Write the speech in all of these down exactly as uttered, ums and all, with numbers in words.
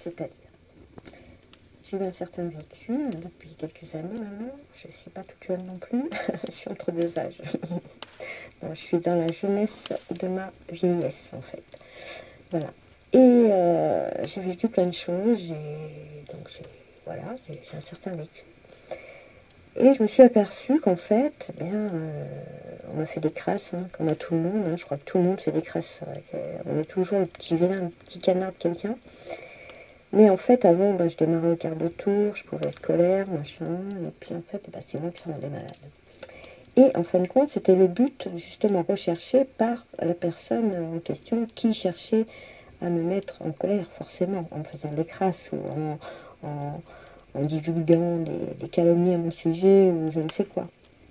C'est-à-dire, j'ai eu un certain vécu depuis quelques années maintenant. Je ne suis pas toute jeune non plus. Je suis entre deux âges. Non, je suis dans la jeunesse de ma vieillesse, en fait. Voilà. Et euh, j'ai vécu plein de choses. J'ai, donc, j'ai, voilà, j'ai, j'ai un certain vécu. Et je me suis aperçue qu'en fait, eh bien, euh, on a fait des crasses, hein, comme à tout le monde. Hein. Je crois que tout le monde fait des crasses. Euh, on est toujours le petit vilain, le petit canard de quelqu'un. Mais en fait, avant, bah, je démarrais au quart de tour, je pouvais être colère, machin, et puis en fait, bah, c'est moi qui rendais malade. Et en fin de compte, c'était le but, justement, recherché par la personne en question qui cherchait à me mettre en colère, forcément, en faisant des crasses ou en, en, en divulguant des, des calomnies à mon sujet ou je ne sais quoi.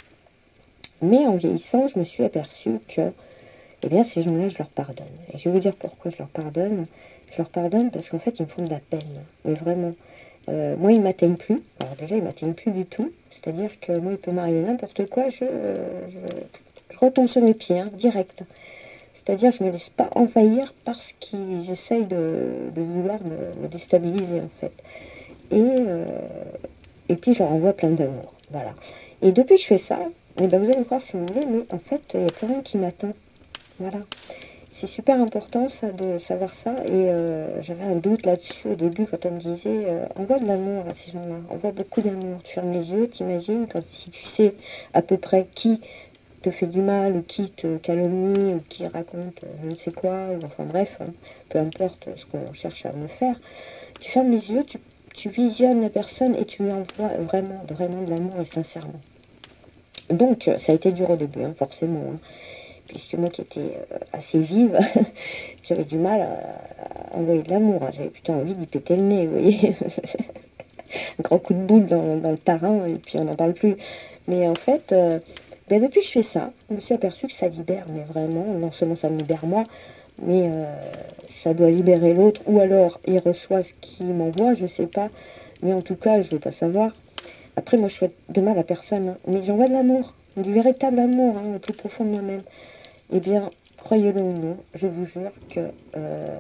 Mais en vieillissant, je me suis aperçue que, eh bien, ces gens-là, je leur pardonne. Et je vais vous dire pourquoi je leur pardonne. Je leur pardonne parce qu'en fait, ils me font de la peine. Mais vraiment. Euh, moi, ils ne m'atteignent plus. Alors déjà, ils ne m'atteignent plus du tout. C'est-à-dire que moi, il peut m'arriver n'importe quoi. Je, je, je retombe sur mes pieds, hein, direct. C'est-à-dire que je ne me laisse pas envahir parce qu'ils essayent de, de vouloir me, me déstabiliser, en fait. Et, euh, et puis, je leur envoie plein d'amour. Voilà. Et depuis que je fais ça, eh ben, vous allez me croire si vous voulez, mais en fait, il n'y a plus rien qui m'attend. Voilà. C'est super important ça de savoir ça et euh, j'avais un doute là-dessus au début quand on me disait euh, envoie de l'amour à ces gens-là, envoie beaucoup d'amour, tu fermes les yeux, t'imagines quand si tu sais à peu près qui te fait du mal ou qui te calomnie ou qui raconte euh, je ne sais quoi, ou enfin bref, hein, peu importe ce qu'on cherche à me faire, tu fermes les yeux, tu, tu visionnes la personne et tu lui envoies vraiment, vraiment de l'amour et sincèrement. Donc ça a été dur au début, hein, forcément, hein. Puisque moi qui étais assez vive, j'avais du mal à, à envoyer de l'amour. Hein. J'avais plutôt envie d'y péter le nez, vous voyez. Un grand coup de boule dans, dans le tarin, et puis on n'en parle plus. Mais en fait, euh, ben depuis que je fais ça, je me suis aperçue que ça libère, mais vraiment, non seulement ça me libère moi, mais euh, ça doit libérer l'autre, ou alors il reçoit ce qu'il m'envoie, je sais pas. Mais en tout cas, je ne veux pas savoir. Après, moi, je souhaite de mal à personne, hein, mais j'envoie de l'amour. Du véritable amour, hein, au plus profond de moi-même. Eh bien, croyez-le ou non, je vous jure que, euh,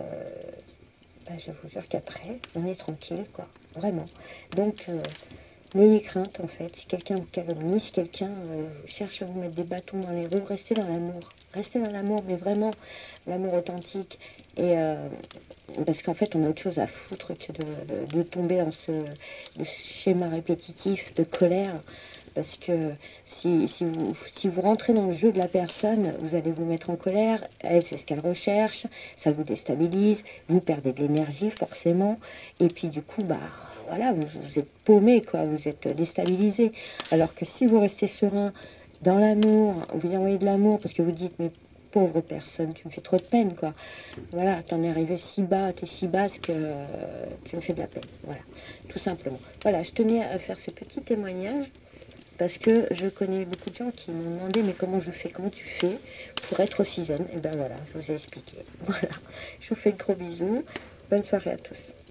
ben, je vous jure qu'après, on est tranquille, quoi, vraiment. Donc, euh, n'ayez crainte, en fait, si quelqu'un vous calomnie, si quelqu'un euh, cherche à vous mettre des bâtons dans les roues, restez dans l'amour. Restez dans l'amour, mais vraiment, l'amour authentique. Et euh, parce qu'en fait, on a autre chose à foutre que de, de, de tomber dans ce, ce schéma répétitif de colère. Parce que si, si, vous, si vous rentrez dans le jeu de la personne, vous allez vous mettre en colère. Elle, c'est ce qu'elle recherche. Ça vous déstabilise. Vous perdez de l'énergie, forcément. Et puis, du coup, bah, voilà, vous, vous êtes paumé, quoi. Vous êtes déstabilisé. Alors que si vous restez serein, dans l'amour, vous envoyez de l'amour, parce que vous dites, mais pauvre personne, tu me fais trop de peine, quoi. Voilà, t'en es arrivé si bas, t'es si basse que euh, tu me fais de la peine. Voilà, tout simplement. Voilà, je tenais à faire ce petit témoignage. Parce que je connais beaucoup de gens qui m'ont demandé mais comment je fais, comment tu fais pour être aussi zen. Et ben voilà, je vous ai expliqué. Voilà, je vous fais de gros bisous. Bonne soirée à tous.